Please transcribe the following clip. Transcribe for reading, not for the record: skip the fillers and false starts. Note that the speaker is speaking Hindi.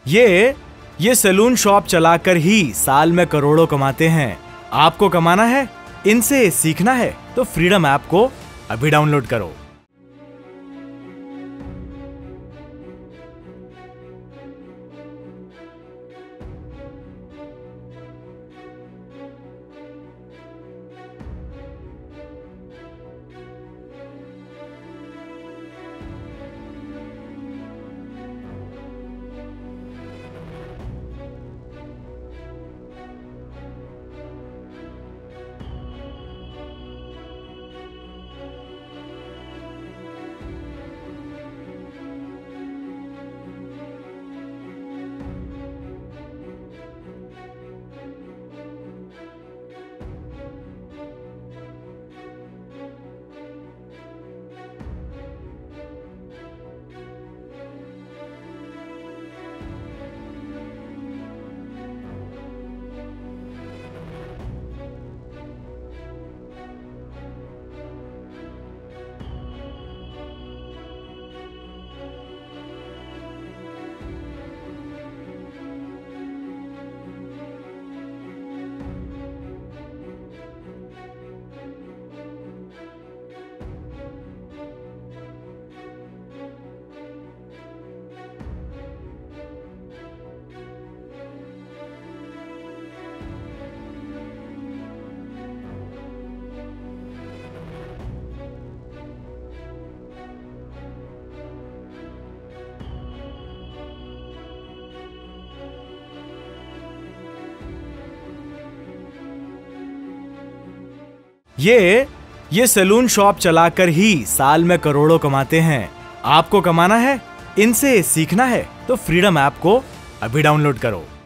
ये सैलून शॉप चलाकर ही साल में करोड़ों कमाते हैं। आपको कमाना है, इनसे सीखना है तो फ्रीडम ऐप को अभी डाउनलोड करो। ये सैलून शॉप चलाकर ही साल में करोड़ों कमाते हैं। आपको कमाना है, इनसे सीखना है तो फ्रीडम ऐप को अभी डाउनलोड करो।